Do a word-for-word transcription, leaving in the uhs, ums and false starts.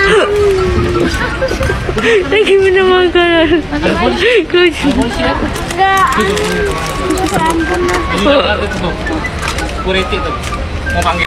Lagi mana makanan? Kucing. Enggak. Kuriti tuh. Mau panggil.